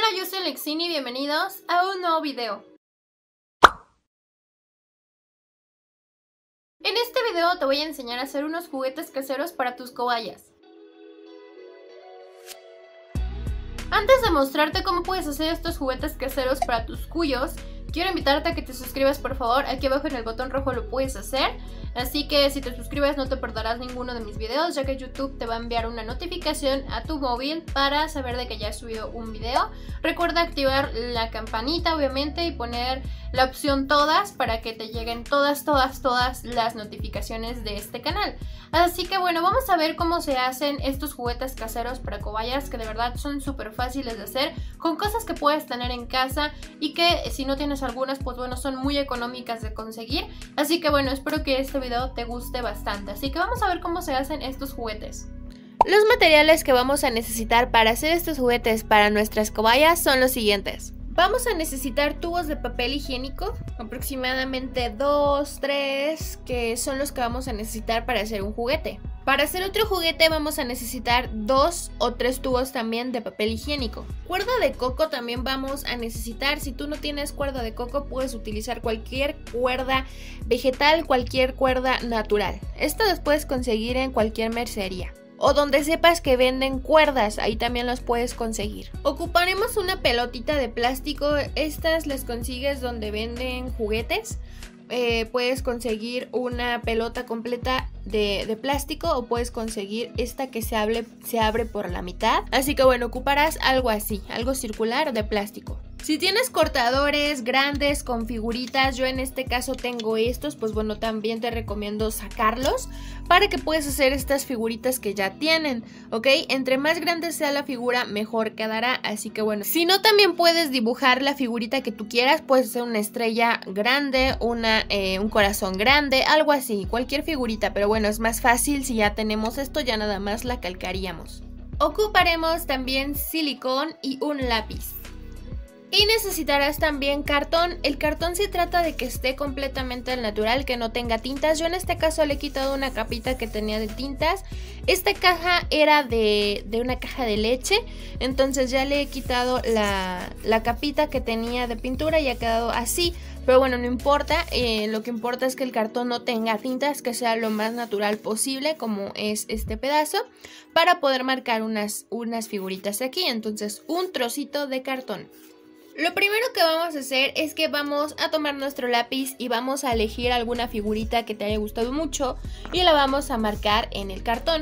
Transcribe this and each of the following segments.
Hola, yo soy Lexini y bienvenidos a un nuevo video. En este video te voy a enseñar a hacer unos juguetes caseros para tus cobayas. Antes de mostrarte cómo puedes hacer estos juguetes caseros para tus cuyos, quiero invitarte a que te suscribas, por favor. Aquí abajo en el botón rojo lo puedes hacer. Así que si te suscribes no te perderás ninguno de mis videos, ya que YouTube te va a enviar una notificación a tu móvil para saber de que ya he subido un video. Recuerda activar la campanita, obviamente, y poner la opción todas para que te lleguen todas las notificaciones de este canal. Así que bueno, vamos a ver cómo se hacen estos juguetes caseros para cobayas, que de verdad son súper fáciles de hacer, con cosas que puedes tener en casa y que si no tienes algunas, pues bueno, son muy económicas de conseguir. Así que bueno, espero que este video te guste bastante. Así que vamos a ver cómo se hacen estos juguetes. Los materiales que vamos a necesitar para hacer estos juguetes para nuestras cobayas son los siguientes. Vamos a necesitar tubos de papel higiénico, aproximadamente 2, 3, que son los que vamos a necesitar para hacer un juguete. Para hacer otro juguete vamos a necesitar 2 o 3 tubos también de papel higiénico. Cuerda de coco también vamos a necesitar. Si tú no tienes cuerda de coco, puedes utilizar cualquier cuerda vegetal, cualquier cuerda natural. Esta las puedes conseguir en cualquier mercería o donde sepas que venden cuerdas, ahí también las puedes conseguir. Ocuparemos una pelotita de plástico. Estas las consigues donde venden juguetes. Puedes conseguir una pelota completa de plástico o puedes conseguir esta que se abre por la mitad. Así que bueno, ocuparás algo así, algo circular de plástico. Si tienes cortadores grandes con figuritas, yo en este caso tengo estos, pues bueno, también te recomiendo sacarlos para que puedas hacer estas figuritas que ya tienen, ¿ok? Entre más grande sea la figura, mejor quedará, así que bueno. Si no, también puedes dibujar la figurita que tú quieras, puedes hacer una estrella grande, un corazón grande, algo así, cualquier figurita, pero bueno, es más fácil si ya tenemos esto, ya nada más la calcaríamos. Ocuparemos también silicón y un lápiz. Y necesitarás también cartón. El cartón se trata de que esté completamente al natural, que no tenga tintas. Yo en este caso le he quitado una capita que tenía de tintas. Esta caja era de una caja de leche, entonces ya le he quitado la capita que tenía de pintura y ha quedado así. Pero bueno, no importa, lo que importa es que el cartón no tenga tintas, que sea lo más natural posible, como es este pedazo, para poder marcar unas figuritas aquí. Entonces, un trocito de cartón. Lo primero que vamos a hacer es que vamos a tomar nuestro lápiz y vamos a elegir alguna figurita que te haya gustado mucho y la vamos a marcar en el cartón.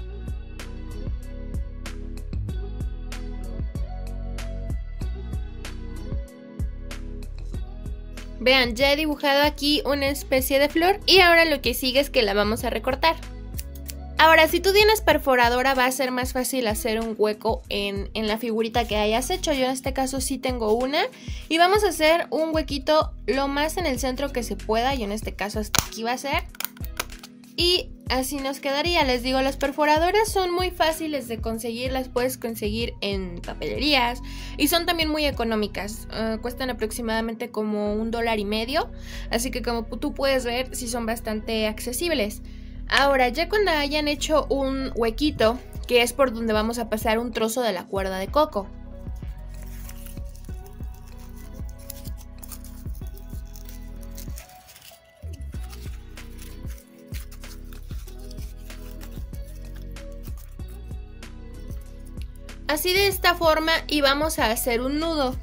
Vean, ya he dibujado aquí una especie de flor y ahora lo que sigue es que la vamos a recortar. Ahora, si tú tienes perforadora, va a ser más fácil hacer un hueco en la figurita que hayas hecho. Yo en este caso sí tengo una. Y vamos a hacer un huequito lo más en el centro que se pueda. Y en este caso hasta aquí va a ser. Y así nos quedaría. Les digo, las perforadoras son muy fáciles de conseguir. Las puedes conseguir en papelerías. Y son también muy económicas. Cuestan aproximadamente como $1.50. Así que como tú puedes ver, sí son bastante accesibles. Ahora, ya cuando hayan hecho un huequito, que es por donde vamos a pasar un trozo de la cuerda de coco. Así de esta forma y vamos a hacer un nudo.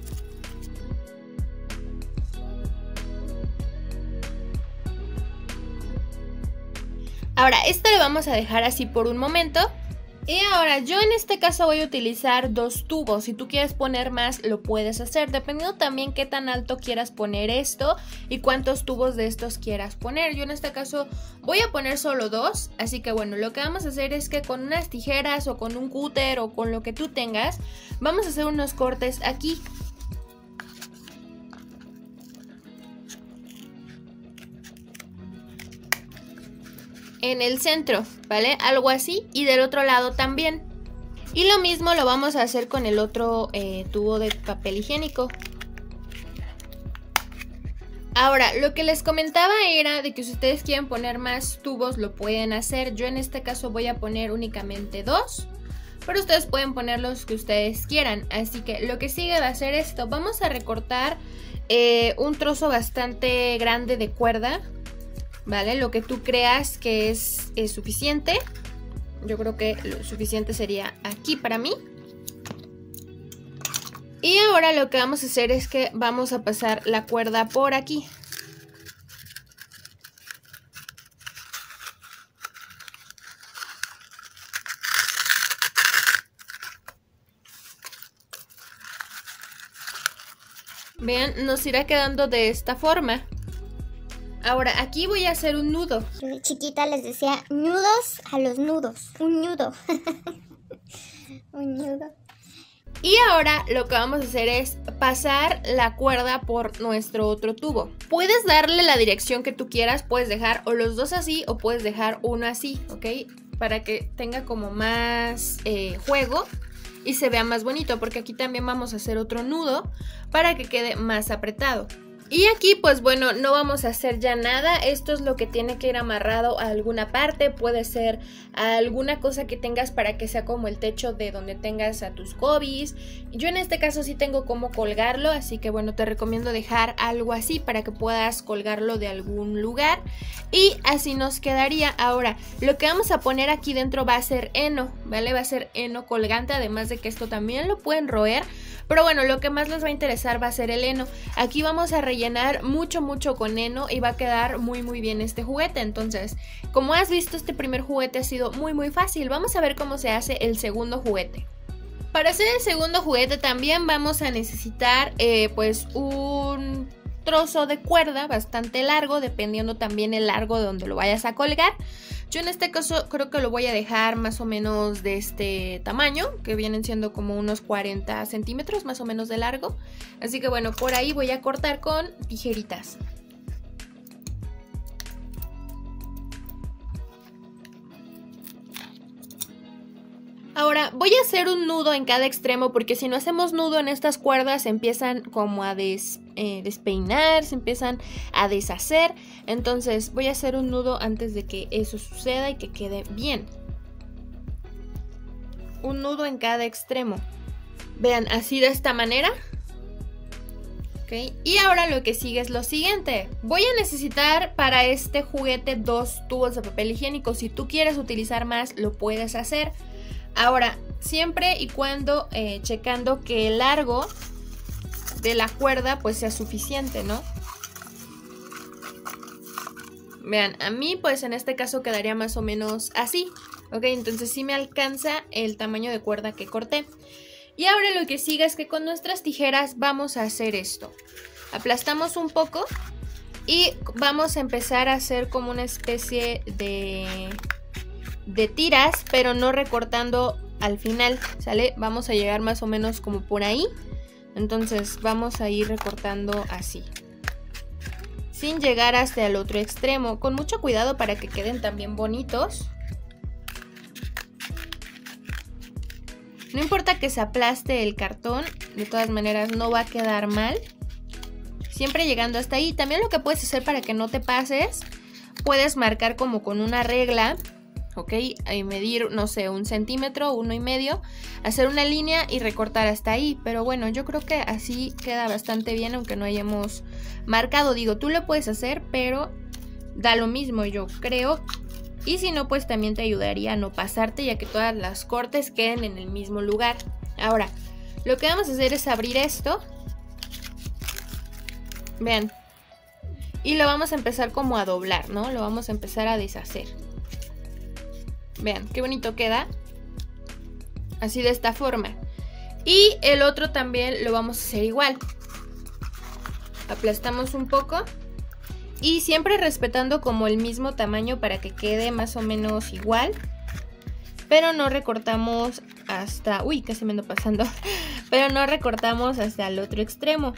Ahora, esto lo vamos a dejar así por un momento. Y ahora, yo en este caso voy a utilizar 2 tubos. Si tú quieres poner más, lo puedes hacer, dependiendo también qué tan alto quieras poner esto y cuántos tubos de estos quieras poner. Yo en este caso voy a poner solo 2. Así que bueno, lo que vamos a hacer es que con unas tijeras o con un cúter o con lo que tú tengas, vamos a hacer unos cortes aquí. En el centro, ¿vale? Algo así, y del otro lado también. Y lo mismo lo vamos a hacer con el otro tubo de papel higiénico. Ahora, lo que les comentaba era de que si ustedes quieren poner más tubos lo pueden hacer. Yo en este caso voy a poner únicamente 2. pero ustedes pueden poner los que ustedes quieran. Así que lo que sigue va a ser esto. Vamos a recortar un trozo bastante grande de cuerda, ¿vale? Lo que tú creas que es suficiente. Yo creo que lo suficiente sería aquí para mí. Y ahora lo que vamos a hacer es que vamos a pasar la cuerda por aquí. Vean, nos irá quedando de esta forma. Ahora, aquí voy a hacer un nudo. Yo de chiquita les decía nudos a los nudos. Un nudo. Un nudo. Y ahora lo que vamos a hacer es pasar la cuerda por nuestro otro tubo. Puedes darle la dirección que tú quieras, puedes dejar o los dos así o puedes dejar uno así, ¿ok? Para que tenga como más juego y se vea más bonito, porque aquí también vamos a hacer otro nudo para que quede más apretado. Y aquí pues bueno, no vamos a hacer ya nada. Esto es lo que tiene que ir amarrado a alguna parte. Puede ser a alguna cosa que tengas para que sea como el techo de donde tengas a tus hobbies. Yo en este caso sí tengo cómo colgarlo, así que bueno, te recomiendo dejar algo así para que puedas colgarlo de algún lugar. Y así nos quedaría. Ahora, lo que vamos a poner aquí dentro va a ser heno, ¿vale? Va a ser heno colgante, además de que esto también lo pueden roer. Pero bueno, lo que más les va a interesar va a ser el heno. Aquí vamos a rellenar mucho con heno y va a quedar muy bien este juguete. Entonces, como has visto, este primer juguete ha sido muy fácil. Vamos a ver cómo se hace el segundo juguete. Para hacer el segundo juguete también vamos a necesitar pues un trozo de cuerda bastante largo, dependiendo también el largo de donde lo vayas a colgar. Yo en este caso creo que lo voy a dejar más o menos de este tamaño, que vienen siendo como unos 40 centímetros más o menos de largo. Así que bueno, por ahí voy a cortar con tijeritas. Ahora voy a hacer un nudo en cada extremo, porque si no hacemos nudo en estas cuerdas se empiezan como a despeinar, se empiezan a deshacer. Entonces voy a hacer un nudo antes de que eso suceda y que quede bien. Un nudo en cada extremo. Vean, así de esta manera. ¿Okay? Y ahora lo que sigue es lo siguiente. Voy a necesitar para este juguete 2 tubos de papel higiénico. Si tú quieres utilizar más, lo puedes hacer. Ahora, siempre y cuando checando que el largo de la cuerda pues sea suficiente, ¿no? Vean, a mí pues en este caso quedaría más o menos así. Ok, entonces sí me alcanza el tamaño de cuerda que corté. Y ahora lo que sigue es que con nuestras tijeras vamos a hacer esto. Aplastamos un poco y vamos a empezar a hacer como una especie de tiras, pero no recortando al final, ¿sale? Vamos a llegar más o menos como por ahí. Entonces vamos a ir recortando así, sin llegar hasta el otro extremo, con mucho cuidado para que queden también bonitos. No importa que se aplaste el cartón, de todas maneras no va a quedar mal. Siempre llegando hasta ahí. También lo que puedes hacer para que no te pases, puedes marcar como con una regla, ¿ok? Y medir, no sé, 1 centímetro, 1,5, hacer una línea y recortar hasta ahí. Pero bueno, yo creo que así queda bastante bien, aunque no hayamos marcado. Digo, tú lo puedes hacer, pero da lo mismo, yo creo. Y si no, pues también te ayudaría a no pasarte, ya que todas las cortes queden en el mismo lugar. Ahora, lo que vamos a hacer es abrir esto. Vean. Y lo vamos a empezar como a doblar, ¿no? Lo vamos a empezar a deshacer. Vean, qué bonito queda. Así de esta forma. Y el otro también lo vamos a hacer igual. Aplastamos un poco. Y siempre respetando como el mismo tamaño para que quede más o menos igual. Pero no recortamos hasta... Uy, casi me ando pasando. Pero no recortamos hasta el otro extremo.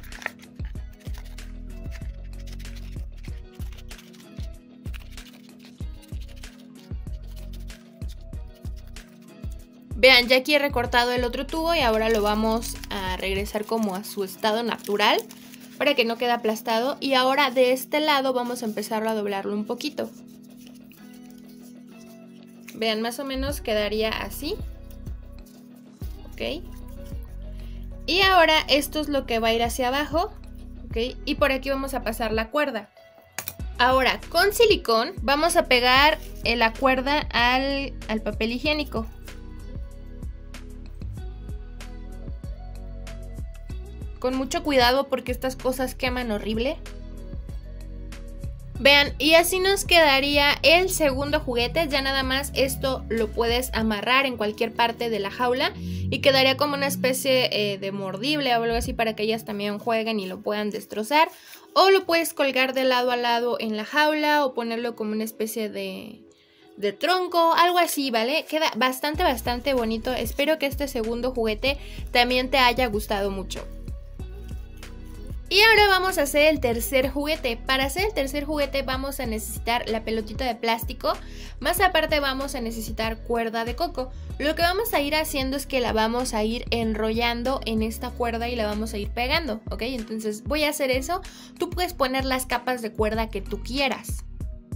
Vean, ya aquí he recortado el otro tubo y ahora lo vamos a regresar como a su estado natural para que no quede aplastado. Y ahora de este lado vamos a empezar a doblarlo un poquito. Vean, más o menos quedaría así. ¿ok? Y ahora esto es lo que va a ir hacia abajo, ¿ok? Y por aquí vamos a pasar la cuerda. Ahora, con silicón vamos a pegar la cuerda al papel higiénico. Con mucho cuidado porque estas cosas queman horrible. Vean, y así nos quedaría el segundo juguete. Ya nada más esto lo puedes amarrar en cualquier parte de la jaula y quedaría como una especie de mordible o algo así para que ellas también jueguen y lo puedan destrozar. O lo puedes colgar de lado a lado en la jaula o ponerlo como una especie de tronco, algo así, ¿vale? Queda bastante bonito. Espero que este segundo juguete también te haya gustado mucho. Y ahora vamos a hacer el tercer juguete. Para hacer el tercer juguete vamos a necesitar la pelotita de plástico. Más aparte vamos a necesitar cuerda de coco. Lo que vamos a ir haciendo es que la vamos a ir enrollando en esta cuerda y la vamos a ir pegando, ¿ok? Entonces voy a hacer eso. Tú puedes poner las capas de cuerda que tú quieras.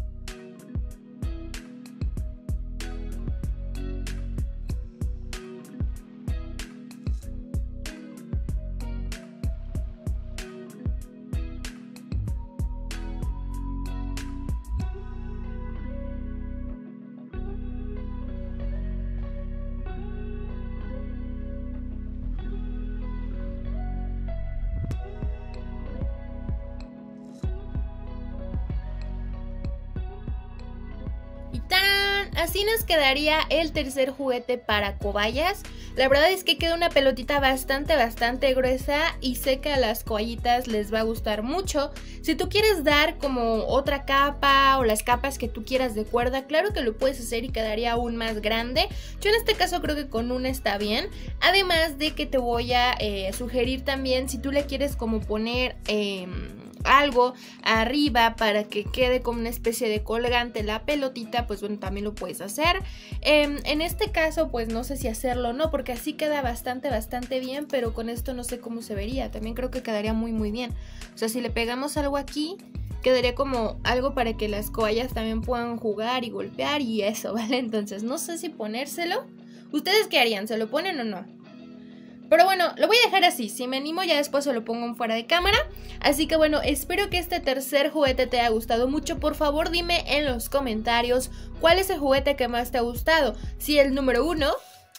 Y ¡tarán! Así nos quedaría el tercer juguete para cobayas. La verdad es que queda una pelotita bastante gruesa y sé que a las cobayitas les va a gustar mucho. Si tú quieres dar como otra capa o las capas que tú quieras de cuerda, claro que lo puedes hacer y quedaría aún más grande. Yo en este caso creo que con una está bien. Además de que te voy a sugerir también, si tú le quieres como poner algo arriba para que quede como una especie de colgante la pelotita, pues bueno, también lo puedes hacer. En este caso pues no sé si hacerlo o no, porque así queda bastante bien, pero con esto no sé cómo se vería. También creo que quedaría muy bien. O sea, si le pegamos algo aquí, quedaría como algo para que las cobayas también puedan jugar y golpear y eso, ¿vale? Entonces no sé si ponérselo. ¿Ustedes qué harían? ¿Se lo ponen o no? Pero bueno, lo voy a dejar así. Si me animo ya después se lo pongo fuera de cámara. Así que bueno, espero que este tercer juguete te haya gustado mucho. Por favor dime en los comentarios cuál es el juguete que más te ha gustado. Si el número 1,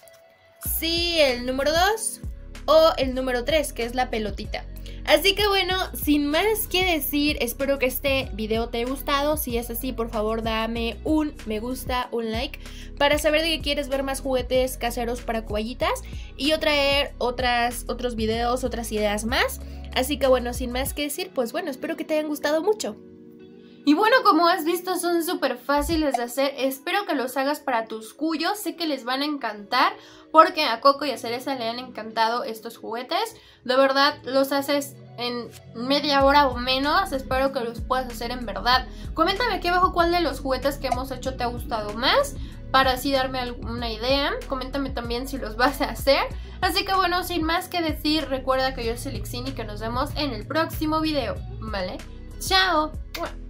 si el número 2 o el número 3, que es la pelotita. Así que bueno, sin más que decir, espero que este video te haya gustado. Si es así, por favor dame un me gusta, un like, para saber de que quieres ver más juguetes caseros para cobayitas y yo traer otros videos, otras ideas más. Así que bueno, sin más que decir, pues bueno, espero que te hayan gustado mucho. Y bueno, como has visto, son súper fáciles de hacer. Espero que los hagas para tus cuyos. Sé que les van a encantar porque a Coco y a Cereza le han encantado estos juguetes. De verdad, los haces en media hora o menos. Espero que los puedas hacer en verdad. Coméntame aquí abajo cuál de los juguetes que hemos hecho te ha gustado más, para así darme alguna idea. Coméntame también si los vas a hacer. Así que bueno, sin más que decir, recuerda que yo soy Lixini y que nos vemos en el próximo video, ¿vale? ¡Chao!